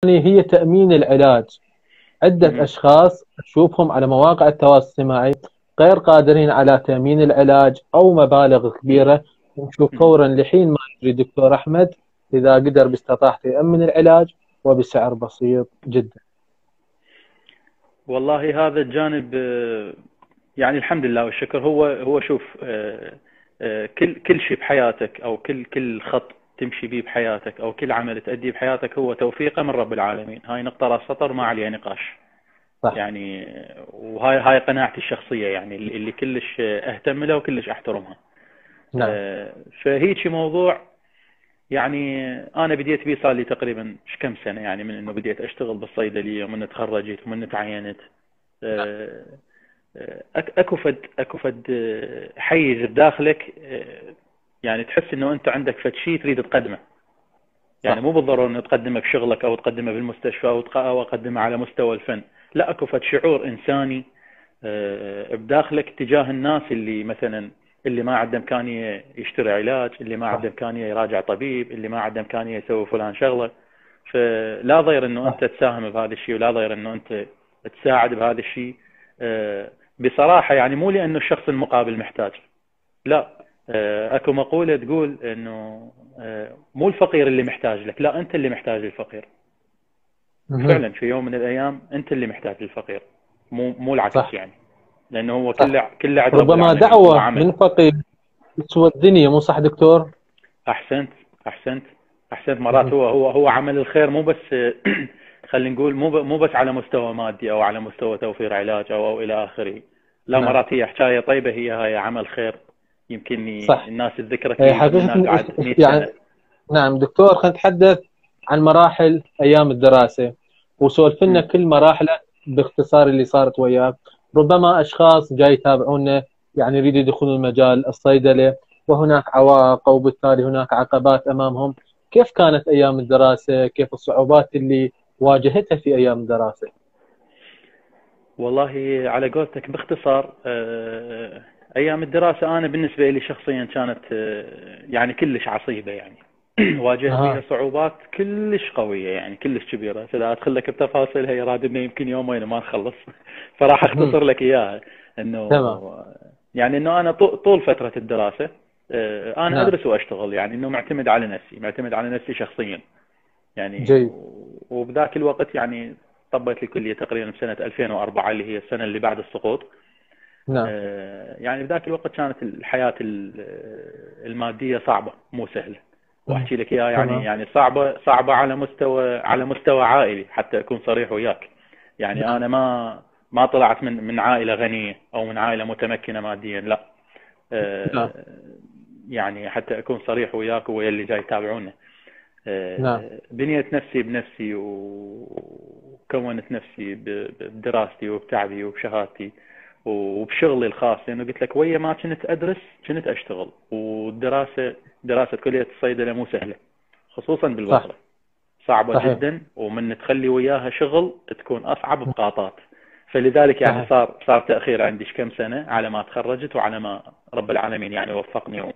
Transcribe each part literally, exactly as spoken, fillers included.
هي تأمين العلاج. عدة مهم. أشخاص أشوفهم على مواقع التواصل الاجتماعي غير قادرين على تأمين العلاج أو مبالغ كبيرة، نشوف مهم. فورا لحين ما يجري دكتور أحمد إذا قدر باستطاعته يأمن العلاج وبسعر بسيط جدا. والله هذا الجانب، آه، يعني الحمد لله والشكر. هو هو شوف، آه، آه، كل كل شيء بحياتك، او كل كل خط تمشي به بحياتك، او كل عمل تأديه بحياتك، هو توفيقه من رب العالمين. هاي نقطة راس سطر ما عليها نقاش. صح. يعني وهاي هاي قناعتي الشخصية، يعني اللي اللي كلش اهتم لها وكلش احترمها. نعم. آه، فهيجي موضوع. يعني انا بديت بيه صار لي تقريبا ش كم سنة، يعني من انه بديت اشتغل بالصيدلية، ومن تخرجت ومن تعينت. آه، آه، أك- اكو فد اكو فد آه، حيز بداخلك، آه، يعني تحس انه انت عندك فد شيء تريد تقدمه. يعني صح. مو بالضرورة انه تقدمه بشغلك، او تقدمه بالمستشفى، او تق- او اقدمه على مستوى الفن. لا، اكو فد شعور انساني آه، بداخلك تجاه الناس اللي مثلا اللي ما عنده امكانيه يشتري علاج، اللي ما عنده صح. امكانيه يراجع طبيب، اللي ما عنده امكانيه يسوي فلان شغله. فلا ضير انه صح. انت تساهم بهذا الشيء، ولا ضير انه انت تساعد بهذا الشيء. آه، بصراحه يعني مو لانه الشخص المقابل محتاج، لا. آه، اكو مقوله تقول انه آه، مو الفقير اللي محتاج لك، لا، انت اللي محتاج للفقير. مهم. وفعلا في يوم من الايام انت اللي محتاج للفقير، مو مو العكس صح. يعني. لانه هو صح. كله كله عند رب ربما العالمين، هو دعوة عمل. من فقير تسوى الدنيا، مو صح دكتور؟ احسنت، احسنت، احسنت. مرات مهم. هو هو هو عمل الخير مو بس خلينا نقول مو ب- مو بس على مستوى مادي، او على مستوى توفير علاج، او او الى اخره. لا، نعم. مرات هي حكايه طيبه، هي هاي عمل خير. يمكن ي- صح. الناس تذكرك آه، به هناك حقيقة بعد مئة يعني سنه. نعم دكتور، خلينا نتحدث عن مراحل أيام الدراسة وسولف لنا مم. كل مراحله باختصار اللي صارت وياك. ربما أشخاص جاي يتابعونا يعني يريدوا يدخلون مجال الصيدلة وهناك عوائق، وبالتالي هناك عقبات أمامهم. كيف كانت أيام الدراسة؟ كيف الصعوبات اللي واجهتها في أيام الدراسة؟ والله على قولتك باختصار، آه، ايام الدراسه انا بالنسبه لي شخصيا كانت آه، يعني كلش عصيبه يعني. واجهت بيها أها. صعوبات كلش قويه، يعني كلش كبيره. اذا ادخل لك بتفاصيلها يرادنا يمكن يومين ما نخلص. فراح مهم. اختصر لك اياها. انه تمام. يعني انه انا طو- طول فتره الدراسه، آه، انا نعم. ادرس واشتغل، يعني انه معتمد على نفسي، معتمد على نفسي شخصيا. يعني جيد. و- وبذاك الوقت يعني طبيت الكلية تقريبا بسنة ألفين وأربعة، اللي هي السنة اللي بعد السقوط. نعم. آه، يعني بذاك الوقت كانت الحياة ال- المادية صعبة، مو سهلة. مهم. واحكي لك اياها، يعني تمام. يعني صعبة صعبة على مستوى على مستوى عائلي، حتى اكون صريح وياك. يعني نعم. انا ما ما طلعت من من عائلة غنية، او من عائلة متمكنة ماديا، لا. نعم. آه، يعني حتى اكون صريح وياك ويا اللي جاي يتابعونا. نعم. آه، بنيت نفسي بنفسي، وكونت نفسي ب- بدراستي وبتعبي وبشهادتي وبشغلي الخاص. لانه قلت لك ويا ما كنت ادرس كنت اشتغل. والدراسه دراسه كليه الصيدله مو سهله، خصوصا صح. بالبصره. صعبه صحيح. جدا، ومن تخلي وياها شغل تكون اصعب بقاطات. فلذلك يعني صحيح. صار صار تاخير عندي كم سنه على ما تخرجت، وعلى ما رب العالمين يعني وفقني.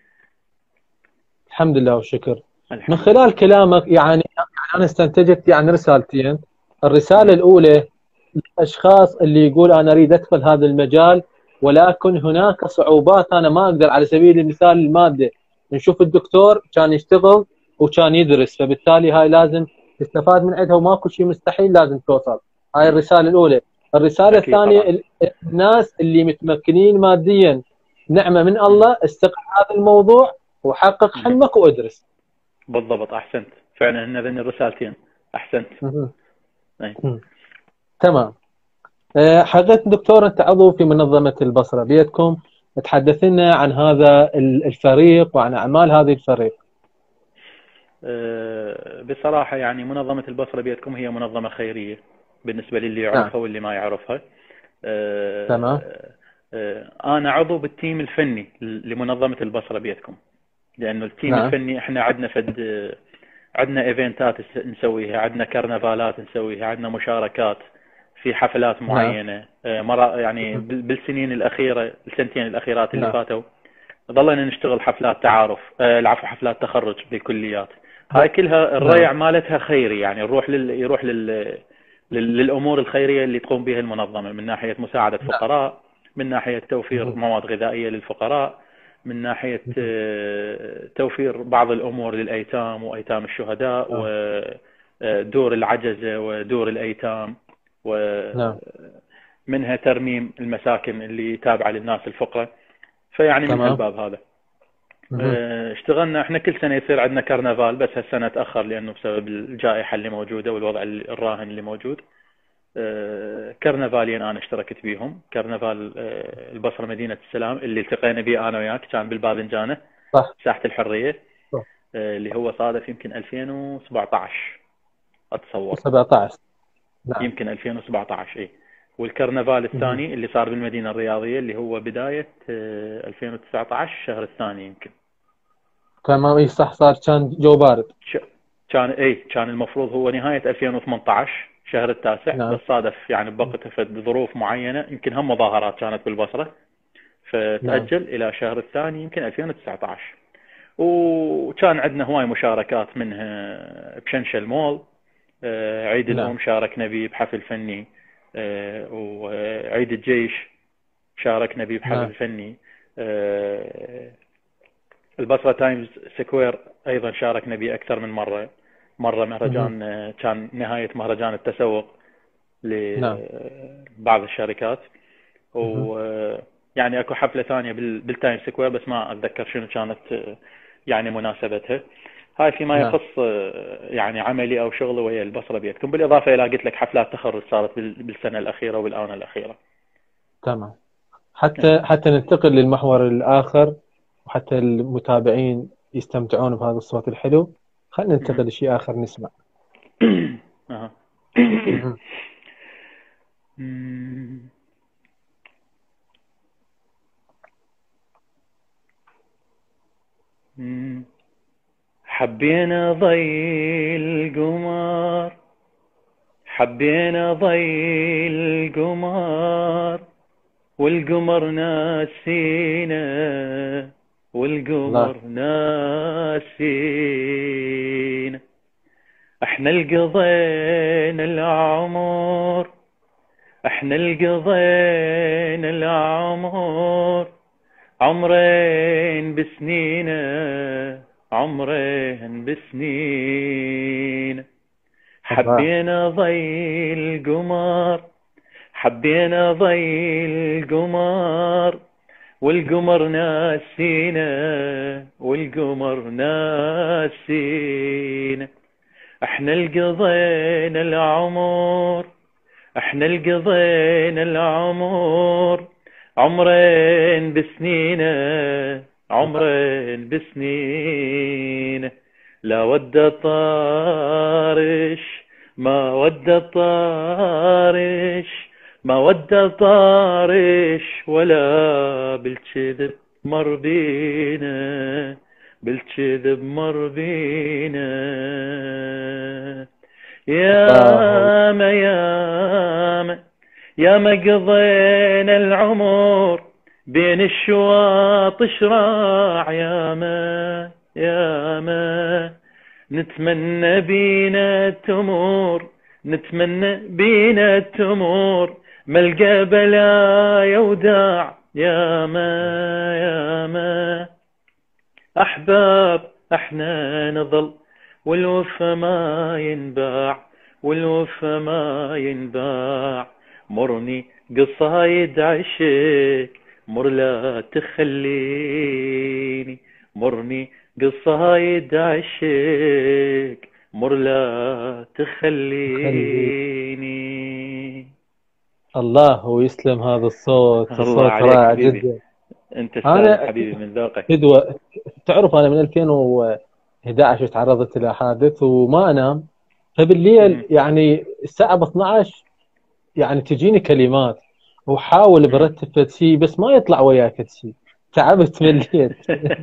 الحمد لله والشكر. من الحمد خلال لله. كلامك يعني أنا استنتجت يعني رسالتين. الرسالة مم. الأولى الأشخاص اللي يقول أنا أريد أدخل هذا المجال ولكن هناك صعوبات أنا ما أقدر، على سبيل المثال المادة. نشوف الدكتور كان يشتغل وكان يدرس، فبالتالي هاي لازم تستفاد من عندها وماكو شيء مستحيل لازم توصل. هاي مم. الرسالة الأولى. الرسالة اكيد الثانية طبعا. ال- الناس اللي متمكنين ماديا، نعمة من مم. الله، استقل هذا الموضوع وحقق مم. حلمك وادرس. بالضبط، احسنت. فعلا هن ذن الرسالتين. احسنت. مهم. أي. مهم. تمام. آه، حضرتك دكتور أنت عضو في منظمة البصرة بيدكم، تحدث لنا عن هذا ال- الفريق وعن أعمال هذه الفريق. أه، بصراحة يعني منظمة البصرة بيدكم هي منظمة خيرية، بالنسبة للي نعم. يعرفها واللي ما يعرفها. تمام. أه، أه، أنا عضو بالتيم الفني لمنظمة البصرة بيدكم. لأنه التيم نعم. الفني إحنا عندنا فد عندنا ايفنتات نسويها، عندنا كرنفالات نسويها، عندنا مشاركات في حفلات نعم. معينة. أه، مرة يعني مهم. بال- بالسنين الأخيرة، السنتين الأخيرات اللي نعم. فاتوا، ظلنا نشتغل حفلات تعارف، آه، العفو، حفلات تخرج بالكليات. هاي كلها الريع مالتها خيري، يعني يروح لل يروح لل... لل... للامور الخيريه اللي تقوم بها المنظمه، من ناحيه مساعده فقراء، من ناحيه توفير مواد غذائيه للفقراء، من ناحيه توفير بعض الامور للايتام وايتام الشهداء، ودور العجزه ودور الايتام، ومنها ترميم المساكن اللي تابعه للناس الفقراء. فيعني من هالباب هذا اشتغلنا احنا. كل سنه يصير عندنا كرنفال، بس هالسنه تاخر لانه بسبب الجائحه اللي موجوده والوضع الراهن اللي موجود. كرنفالين انا اشتركت بيهم. كرنفال البصره مدينه السلام اللي التقينا به انا وياك كان بالباذنجانه، صح، ساحه الحريه، صح. اللي هو صادف يمكن ألفين وسبعطعش اتصور. سبعطعش نعم. يمكن ألفين وسبعطعش اي. والكرنفال الثاني اللي صار بالمدينه الرياضيه اللي هو بدايه ألفين وتسعطعش الشهر الثاني يمكن. كان ما اي صح، صار كان جو بارد. كان اي كان المفروض هو نهايه ألفين وثمانطعش شهر التاسع. نعم. بس صادف يعني بوقتها بظروف معينه، يمكن هم مظاهرات كانت بالبصره، فتاجل نعم. الى شهر الثاني يمكن ألفين وتسعطعش. وكان عندنا هواي مشاركات، منها بشنشل مول عيد نعم. الام شاركنا به بحفل فني، وعيد الجيش شاركنا به بحفل نعم. فني. البصره تايمز سكوير ايضا شاركنا به اكثر من مره. مره مهرجان كان نهايه مهرجان التسوق لبعض الشركات، ويعني اكو حفله ثانيه بالتايم سكوير بس ما اتذكر شنو كانت يعني مناسبتها. هاي فيما يخص يعني عملي او شغلي ويا البصره بيكتم، بالاضافه الى قلت لك حفلات تخرج صارت بالسنه الاخيره والاونه الاخيره. تمام. حتى نعم. حتى ننتقل للمحور الاخر وحتى المتابعين يستمتعون بهذا الصوت الحلو، خلينا ننتقل لشيء اخر نسمع. اها. حبينا ضي القمر، حبينا ضي القمر، والقمر ناسينا، والقمر ناسينا. احنا القضينا العمر، احنا القضينا العمر، عمرين بسنينه، عمرين بسنين. حبينا ضي القمر، حبينا ضي القمر، والقمر ناسينا، والقمر ناسينا. احنا القضينا العمر، احنا القضينا العمر، عمرين بسنينه، عمرين بسنين. لا ود طارش ما ود طارش، ما ود طارش، ولا بالكذب مر بينا، بالكذب مر بينا. يا ما يا ما يا ما قضينا العمر بين الشواط شراع، يا ما يا ما نتمنى بينا تمور، نتمنى بينا تمور، ملقى بلايا وداع، يا ما يا ما. أحباب احنا نظل والوفا ما ينباع، والوفا ما ينباع. مرني قصايد عشق، مر لا تخليني، مرني قصايد عشق، مر لا تخليني. الله ويسلم هذا الصوت، الصوت رائع جدا. انت استاذ حبيبي من ذوقك. فدوة، تعرف انا من ألفين وإحدى عشر تعرضت الى حادث وما انام، فبالليل م. يعني الساعه اثنعش يعني تجيني كلمات وحاول برتب شيء بس ما يطلع وياك شيء، تعبت من الليل.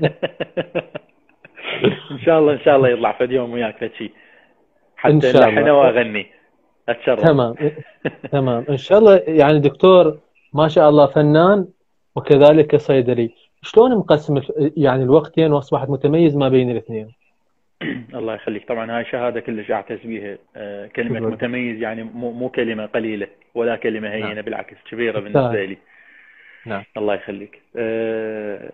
ان شاء الله ان شاء الله يطلع في يوم وياك شيء حتى لحن واغني اتشرف. تمام تمام ان شاء الله. يعني دكتور ما شاء الله فنان وكذلك صيدلي، شلون مقسم يعني الوقتين واصبحت متميز ما بين الاثنين؟ الله يخليك. طبعا هاي شهادة كلش أعتز بيها. آه، كلمة شكرا. متميز يعني مو مو كلمة قليلة ولا كلمة نعم. هينة، بالعكس كبيرة تستاهل. بالنسبة لي. نعم. الله يخليك. آه،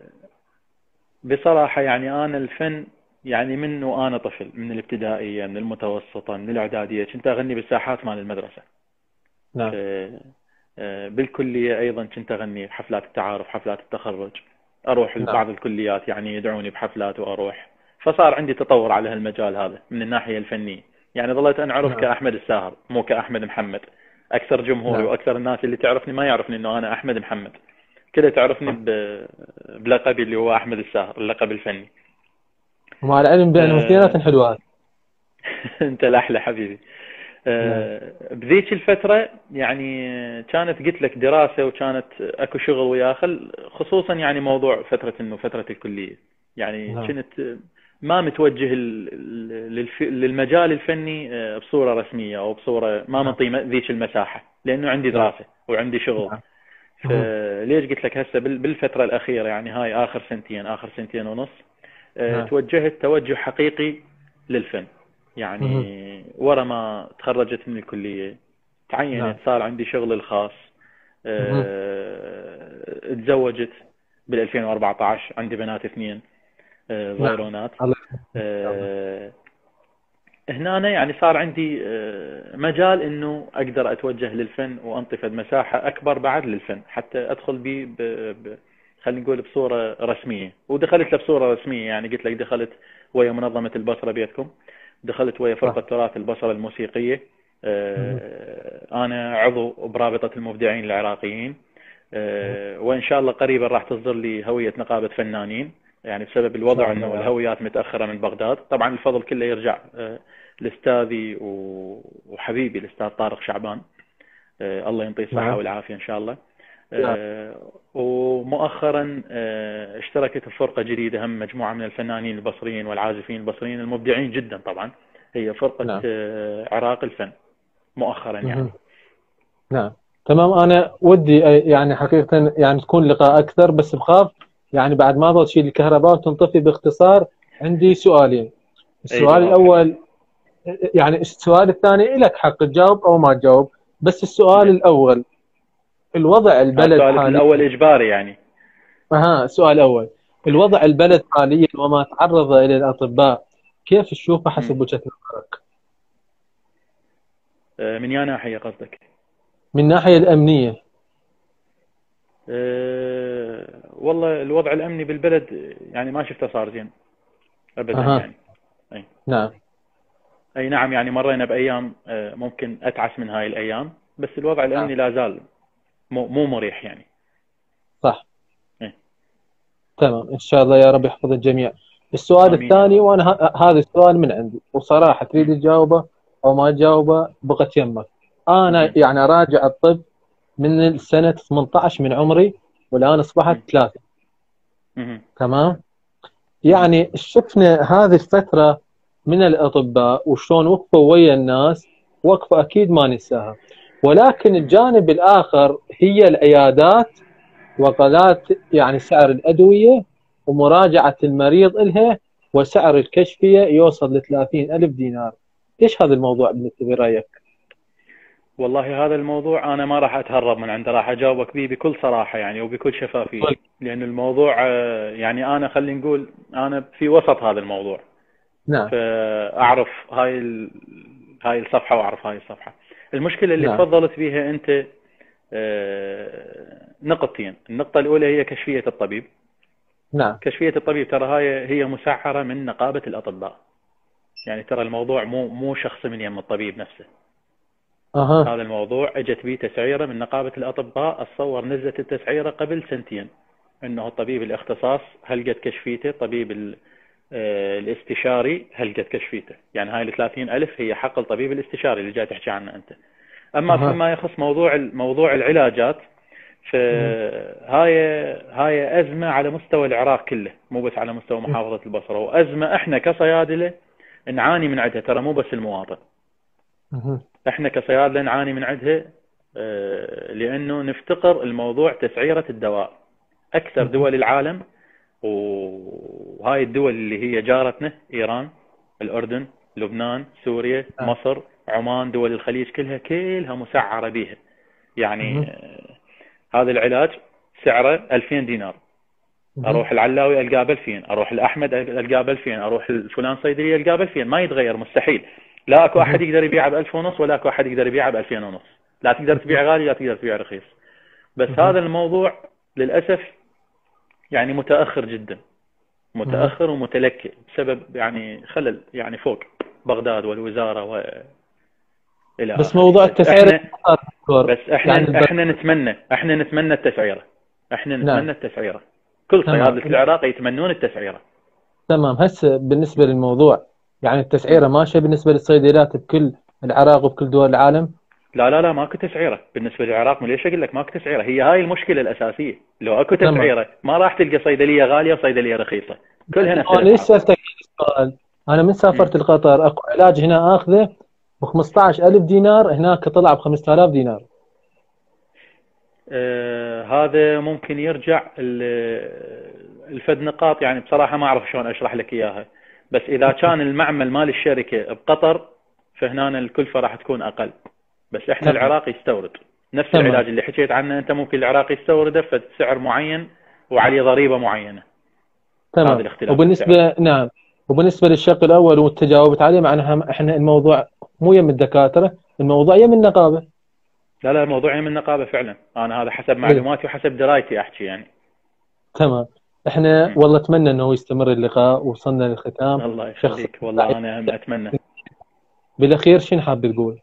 بصراحة يعني أنا الفن يعني من وأنا طفل، من الابتدائية، من المتوسطة، من الإعدادية، كنت أغني بالساحات مال المدرسة. نعم. في آه، بالكلية أيضا كنت أغني بحفلات التعارف، حفلات التخرج، أروح نعم. لبعض الكليات يعني يدعوني بحفلات وأروح. فصار عندي تطور على هالمجال هذا من الناحية الفنية. يعني ظليت أنعرف نعم. كأحمد الساهر مو كأحمد محمد. أكثر جمهوري نعم. وأكثر الناس اللي تعرفني ما يعرفني إنه أنا أحمد محمد، كده تعرفني صح. ب... بلقبي اللي هو أحمد الساهر، اللقب الفني. ومع العلم بأنهم أه... اثنيناتهم حلوات. أنت الأحلى حبيبي. نعم. أه... بذيك الفترة يعني كانت قلت لك دراسة وكانت أكو شغل ويا خل، خصوصا يعني موضوع فترة إنه فترة الكلية يعني نعم. كنت ما متوجه ال- للف... للمجال الفني آه، بصورة رسمية أو بصورة ما نعم. منطي ذيك المساحة، لأنه عندي نعم. دراسة وعندي شغل. نعم. مهم. فليش قلت لك هسه بال- بالفترة الأخيرة يعني هاي آخر سنتين، آخر سنتين ونص، آه، نعم. توجهت توجه حقيقي للفن. مهم. يعني ورا ما تخرجت من الكلية تعينت، نعم. صار عندي شغل الخاص. مهم. آه، تزوجت بال ألفين وأربعة عشر، عندي بنات اثنين آه، نعم. صغيرونات. الله يسلمك إن شاء الله. آه، هنا أنا يعني صار عندي آه، مجال انه اقدر اتوجه للفن وانطفد مساحة اكبر بعد للفن، حتى ادخل بي ب... ب... خلينا نقول بصورة رسمية. ودخلت له بصورة رسمية، يعني قلت لك دخلت ويا منظمة البصرة بيتكم، دخلت ويا صح. فرقة تراث البصرة الموسيقية. مهم. آه، انا عضو برابطة المبدعين العراقيين. مهم. آه، وان شاء الله قريبا راح تصدر لي هوية نقابة فنانين، يعني بسبب إن شاء الوضع الله انه يا رب. الهويات متأخرة من بغداد. طبعا الفضل كله يرجع آه، لاستاذي و- وحبيبي الاستاذ طارق شعبان، آه، الله ينطيه الصحة نعم. والعافية ان شاء الله. يا رب. آه، ومؤخرا آه، اشتركت بفرقة جديدة، هم مجموعة من الفنانين البصريين والعازفين البصريين المبدعين جدا طبعا. هي فرقة نعم. آه، عراق الفن مؤخرا يعني. مهم. نعم. تمام. أنا ودي أي- يعني حقيقة يعني تكون لقاء أكثر، بس بخاف يعني بعد ما ضل شيء الكهرباء وتنطفي. باختصار عندي سؤالين. اي السؤال تفضل حبيبي. الأول، يعني السؤال الثاني لك حق تجاوب أو ما تجاوب، بس السؤال زين. الأول، الوضع ها البلد سؤالك حاليا. الاول اجباري يعني. أها، السؤال الأول، الوضع البلد حاليا وما تعرض إلى الأطباء، كيف تشوفه مم. حسب وجهة نظرك؟ آه، من يا ناحية قصدك؟ من الناحية الأمنية. أه والله الوضع الأمني بالبلد يعني ما شفته صار زين أبدا أها. يعني. أي, نعم. أي نعم، يعني مرينا بأيام أه ممكن أتعس من هاي الأيام، بس الوضع نعم. الأمني لا زال مو, مو مريح يعني. صح. أي. تمام، إن شاء الله يا رب يحفظ الجميع. السؤال آمين يا الثاني، رب. وأنا ه- هذا السؤال من عندي وصراحة تريد مم. تجاوبه أو ما تجاوبه بغت يمك. أنا مم. يعني راجع الطب من السنة ثمانية عشر من عمري، والآن أصبحت مم. ثلاثة. مم. تمام. مم. يعني شفنا هذه الفترة من الأطباء وشلون وقفوا ويا الناس، وقفة أكيد ما ننساها. ولكن مم. الجانب الآخر هي العيادات وقلات يعني سعر الأدوية ومراجعة المريض إلها، وسعر الكشفية يوصل ل ثلاثين ألف دينار. إيش هذا الموضوع بالنسبة برأيك؟ والله هذا الموضوع أنا ما راح أتهرب من عنده، راح أجاوبك به بكل صراحة يعني وبكل شفافية. طيب. لأن الموضوع آه، يعني أنا خلينا نقول أنا في وسط هذا الموضوع، نعم. فأعرف هاي ال... هاي الصفحة وأعرف هاي الصفحة. المشكلة اللي نعم. تفضلت بها أنت آه، نقطتين. النقطة الأولى هي كشفية الطبيب. نعم. كشفية الطبيب ترى هاي هي مسعرة من نقابة الأطباء، يعني ترى الموضوع مو مو شخصي من يم الطبيب نفسه. أها. هذا الموضوع اجت به تسعيرة من نقابة الأطباء. اتصور نزلت التسعيرة قبل سنتين، انه الطبيب الاختصاص هل قد كشفيته، طبيب ال- آه، الاستشاري هل قد كشفيته. يعني هاي ال ثلاثين ألف هي حق الطبيب الاستشاري اللي جاي تحكي عنه أنت. أما أها. فيما يخص موضوع موضوع العلاجات، مم. فهاي هاي أزمة على مستوى العراق كله، مو بس على مستوى محافظة البصرة، وأزمة احنا كصيادلة نعاني من عندها، ترى مو بس المواطن. مم. احنا كصيادلة نعاني من عندها آه، لأنه نفتقر الموضوع تسعيرة الدواء. أكثر مم. دول العالم وهاي الدول اللي هي جارتنا إيران الأردن، لبنان، سوريا، نعم. مصر، عمان، دول الخليج كلها كلها مسعرة بيها. يعني مهم. آه، هذا العلاج سعره ألفين دينار. مهم. اروح العلاوي القاه ب ألفين، اروح الاحمد القاه ب ألفين، اروح الفلان صيدليه القاه ب ألفين، ما يتغير مستحيل. لا اكو احد مهم. يقدر يبيعه ب ألف ونص، ولا اكو احد يقدر يبيعه ب ألفين ونص. لا تقدر تبيع غالي، لا تقدر تبيع رخيص. بس مهم. هذا الموضوع للاسف يعني متاخر جدا، مهم. متاخر ومتلكئ بسبب يعني خلل يعني فوق بغداد والوزاره والى بس اخره. موضوع بس التسعير احنا دكتور، بس يعني احنا الب... احنا نتمنى احنا نتمنى التسعيره. احنا نعم. نتمنى التسعيره. كل تمام. صيادله العراق يتمنون التسعيره. تمام. هسه بالنسبة للموضوع، يعني م. التسعيرة ماشية بالنسبة للصيدليات بكل العراق وبكل دول العالم؟ لا لا لا ماكو تسعيره بالنسبه للعراق. ليش اقول لك ماكو تسعيره؟ هي هاي المشكله الاساسيه. لو اكو تمام. تسعيره ما راح تلقى صيدليه غاليه وصيدليه رخيصه، كلها نفس أنا ليش الاسعار. سألتك السؤال؟ أنا من م. سافرت لقطر أكو علاج هنا آخذه ب خمسة عشر ألف دينار، هناك طلع ب خمسة آلاف دينار. آه هذا ممكن يرجع ال- الفد نقاط. يعني بصراحه ما اعرف شلون اشرح لك اياها. بس اذا كان المعمل مال الشركه بقطر فهنا الكلفه راح تكون اقل. بس احنا تمام. العراق يستورد نفس تمام. العلاج اللي حكيت عنه انت. ممكن العراق يستورده بسعر معين وعليه ضريبه معينه. هذا تمام. الاختلاف بالسعر. وبالنسبة نعم، وبالنسبة للشق الأول واللي تجاوبت عليه، معناها إحنا الموضوع مو يم الدكاترة، الموضوع يم النقابة. لا لا موضوعي من النقابة فعلا. أنا هذا حسب حلو. معلوماتي وحسب درايتي أحكي يعني. تمام. إحنا م. والله أتمنى أنه يستمر اللقاء، وصلنا للختام. الله شخص يخليك والله أنا هم أتمنى. بالأخير شنو حاب تقول؟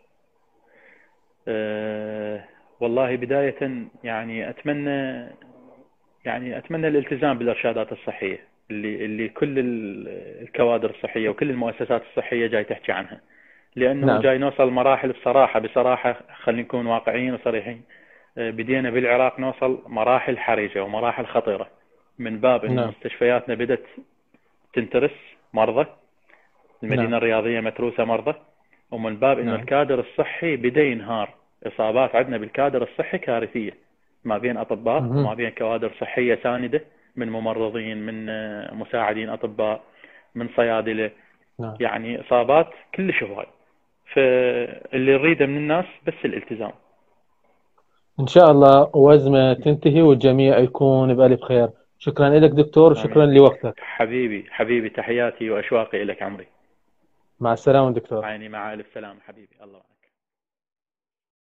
أه والله بداية يعني أتمنى يعني أتمنى الالتزام بالإرشادات الصحية اللي اللي كل ال- الكوادر الصحية وكل المؤسسات الصحية جاي تحكي عنها. لأنه نعم. جاي نوصل مراحل بصراحة بصراحة خلينا نكون واقعيين وصريحين. أه بدينا بالعراق نوصل مراحل حرجة ومراحل خطيرة، من باب أنه نعم. مستشفياتنا بدأت تنترس مرضى، نعم. المدينة الرياضية متروسة مرضى، ومن باب انه نعم. الكادر الصحي بدا ينهار. اصابات عندنا بالكادر الصحي كارثية، ما بين اطباء مهم. وما بين كوادر صحية ساندة، من ممرضين، من آه، مساعدين اطباء، من صيادلة. نعم. يعني اصابات كلش هواي. فاللي نريده من الناس بس الالتزام. إن شاء الله وأزمة تنتهي والجميع يكون بألف خير. شكرا لك دكتور، وشكرا امين. لوقتك. حبيبي حبيبي تحياتي واشواقي لك عمري. مع السلامة دكتور. عيني مع الف سلامة حبيبي. الله معك.